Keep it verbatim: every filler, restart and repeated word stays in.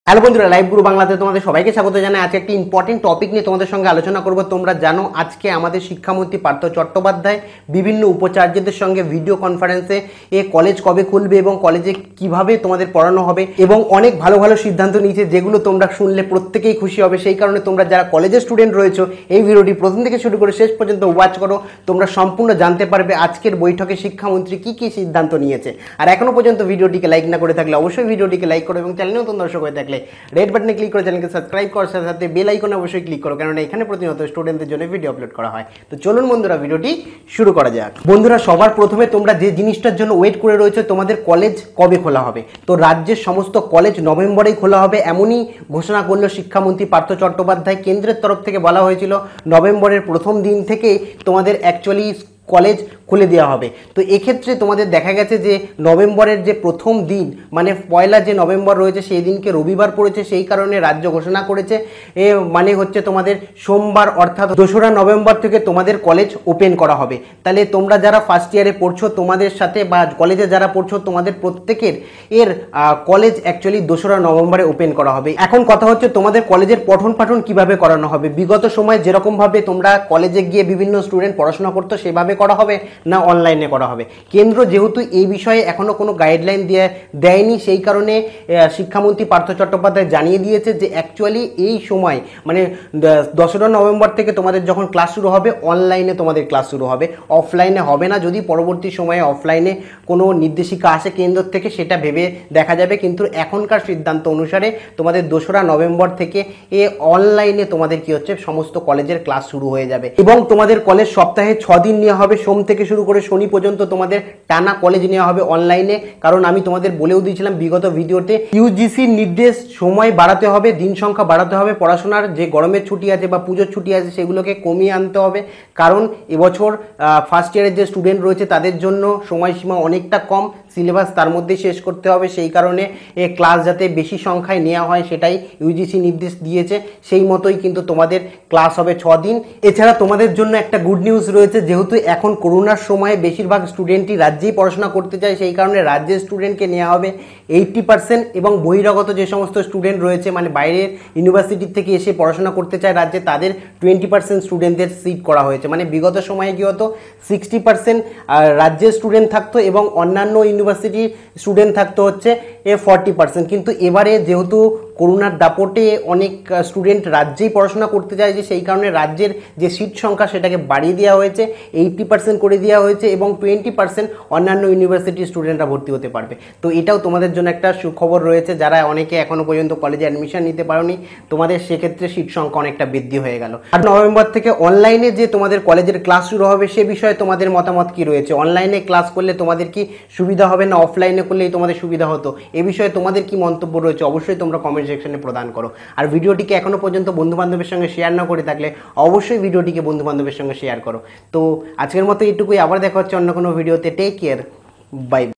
Hello বন্ধুরা, live গুরু বাংলাতে তোমাদের সবাইকে স্বাগত জানাই। আজকে একটি ইম্পর্টেন্ট টপিক নিয়ে তোমাদের সঙ্গে আলোচনা করব। তোমরা জানো আজকে আমাদের শিক্ষামন্ত্রী পার্থ চট্টোপাধ্যায় বিভিন্ন উপাচার্যদের সঙ্গে ভিডিও কনফারেন্সে এ কলেজ কবে খুলবে এবং কলেজে কিভাবে তোমাদের পড়ানো হবে এবং অনেক ভালো ভালো সিদ্ধান্ত নিয়েছে, যেগুলো তোমরা শুনলে প্রত্যেকেই খুশি হবে। সেই কারণে তোমরা যারা কলেজের স্টুডেন্ট রয়েছো এই ভিডিওটি প্রথম থেকে শুরু করে শেষ পর্যন্ত ওয়াচ করো। তোমরা সম্পূর্ণ জানতে পারবে আজকের বৈঠকে শিক্ষামন্ত্রী কী কী সিদ্ধান্ত নিয়েছে। আর এখনও পর্যন্ত ভিডিওটিকে লাইক না করে থাকলে অবশ্যই ভিডিওটিকে লাইক করো এবং চ্যানেলে নতুন দর্শক হয়ে থাকলে রেড বাটনে ক্লিক করে চ্যানেলকে সাবস্ক্রাইব করার সাথে সাথে বেল আইকনে অবশ্যই ক্লিক করো, কারণ এখানে প্রতিনিয়ত স্টুডেন্টদের জন্য ভিডিও আপলোড করা হয়। তো চলুন বন্ধুরা, ভিডিওটি শুরু করা যাক। বন্ধুরা, সবার প্রথমে তোমরা যে জিনিসটার জন্য ওয়েট করে রয়েছে, তোমাদের কলেজ কবে খোলা হবে। তো রাজ্যের সমস্ত কলেজ নভেম্বরেই খোলা হবে, এমনই ঘোষণা করল শিক্ষামন্ত্রী পার্থ চট্টোপাধ্যায়। কেন্দ্রের তরফ থেকে বলা হয়েছিল নভেম্বরের প্রথম দিন থেকে তোমাদের অ্যাকচুয়ালি কলেজ খুলে দেওয়া হবে। তো এক্ষেত্রে তোমাদের দেখা গেছে যে নভেম্বরের যে প্রথম দিন মানে পয়লা যে নভেম্বর রয়েছে সেই দিনকে রবিবার পড়েছে, সেই কারণে রাজ্য ঘোষণা করেছে এ মানে হচ্ছে তোমাদের সোমবার অর্থাৎ দোসরা নভেম্বর থেকে তোমাদের কলেজ ওপেন করা হবে। তাহলে তোমরা যারা ফার্স্ট ইয়ারে পড়ছো তোমাদের সাথে বা কলেজে যারা পড়ছো তোমাদের প্রত্যেকের এর কলেজ অ্যাকচুয়ালি দোসরা নভেম্বরে ওপেন করা হবে। এখন কথা হচ্ছে তোমাদের কলেজের পঠন পাঠন কিভাবে করানো হবে। বিগত সময় যেরকমভাবে তোমরা কলেজে গিয়ে বিভিন্ন স্টুডেন্ট পড়াশোনা করতো সেভাবে করা হবে না অনলাইনে করা হবে। কেন্দ্র যেহেতু এই বিষয়ে এখনো কোনো গাইডলাইন দিয়ে দেয়নি, সেই কারণে শিক্ষামন্ত্রী পার্থ চট্টোপাধ্যায় জানিয়ে দিয়েছে যে অ্যাকচুয়ালি এই সময় মানে দোসরা নভেম্বর থেকে তোমাদের যখন ক্লাস শুরু হবে অনলাইনে তোমাদের ক্লাস শুরু হবে, অফলাইনে হবে না। যদি পরবর্তী সময়ে অফলাইনে কোনো নির্দেশিকা আসে কেন্দ্র থেকে সেটা ভেবে দেখা যাবে, কিন্তু এখনকার সিদ্ধান্ত অনুসারে তোমাদের দোসরা নভেম্বর থেকে এ অনলাইনে তোমাদের কি হচ্ছে সমস্ত কলেজের ক্লাস শুরু হয়ে যাবে এবং তোমাদের কলেজ সপ্তাহে ছ দিন নেওয়া হবে। সোম থেকে শুরু করে শনি পর্যন্ত তোমাদের টানা কলেজ নেওয়া হবে অনলাইনে। কারণ আমি তোমাদের বলেও দিয়েছিলাম বিগত ভিডিওতে, ইউজিসির নির্দেশ সময় বাড়াতে হবে, দিন সংখ্যা বাড়াতে হবে, পড়াশোনার যে গরমের ছুটি আছে বা পুজোর ছুটি আছে সেগুলোকে কমিয়ে আনতে হবে। কারণ এবছর ফার্স্ট ইয়ারের যে স্টুডেন্ট রয়েছে তাদের জন্য সময়সীমা অনেকটা কম, সিলেবাস তার মধ্যে শেষ করতে হবে। সেই কারণে এ ক্লাস যাতে বেশি সংখ্যায় নেওয়া হয় সেটাই ইউজিসি নির্দেশ দিয়েছে। সেই মতোই কিন্তু তোমাদের ক্লাস হবে ছ দিন। এছাড়া তোমাদের জন্য একটা গুড নিউজ রয়েছে, যেহেতু এখন করোনার সময় বেশিরভাগ স্টুডেন্টই রাজ্যেই পড়াশোনা করতে চায়, সেই কারণে রাজ্যের স্টুডেন্টকে নেওয়া হবে এইট্টি পার্সেন্ট এবং বহিরাগত যে সমস্ত স্টুডেন্ট রয়েছে মানে বাইরের ইউনিভার্সিটি থেকে এসে পড়াশোনা করতে চায় রাজ্যে, তাদের টোয়েন্টি পার্সেন্ট স্টুডেন্টদের সিট করা হয়েছে। মানে বিগত সময়ে কি হতো, সিক্সটি পার্সেন্ট রাজ্যের স্টুডেন্ট থাকতো এবং অন্যান্য ইউনিভার্সিটির স্টুডেন্ট থাকতো হচ্ছে এ ফর্টি পার্সেন্ট। কিন্তু এবারে যেহেতু করোনার দাপটে অনেক স্টুডেন্ট রাজ্যেই পড়াশোনা করতে চাইছে, সেই কারণে রাজ্যের যে সিট সংখ্যা সেটাকে বাড়িয়ে দেওয়া হয়েছে, এইট্টি পার্সেন্ট করে দেওয়া হয়েছে এবং টোয়েন্টি পার্সেন্ট অন্যান্য ইউনিভার্সিটির স্টুডেন্টরা ভর্তি হতে পারবে। তো এটাও তোমাদের জন্য একটা সুখবর রয়েছে, যারা অনেকে এখনও পর্যন্ত কলেজে অ্যাডমিশন নিতে পারোনি তোমাদের সেক্ষেত্রে সিট সংখ্যা অনেকটা বৃদ্ধি হয়ে গেল। আর নভেম্বর থেকে অনলাইনে যে তোমাদের কলেজের ক্লাস শুরু হবে সে বিষয়ে তোমাদের মতামত কি রয়েছে। অনলাইনে ক্লাস করলে তোমাদের কি সুবিধা হবে না অফলাইনে করলেই তোমাদের সুবিধা হতো, এ বিষয়ে তোমাদের কি মন্তব্য রয়েছে অবশ্যই তোমরা কমেন্ট সেকশনে প্রদান করো। আর ভিডিওটিকে এখনো পর্যন্ত বন্ধু বান্ধবের সঙ্গে শেয়ার না করে থাকলে অবশ্যই ভিডিওটিকে বন্ধু বান্ধবের সঙ্গে শেয়ার করো। তো আজকের মতো এইটুকুই, আবার দেখা হচ্ছে অন্য কোনো ভিডিওতে। Take care, by.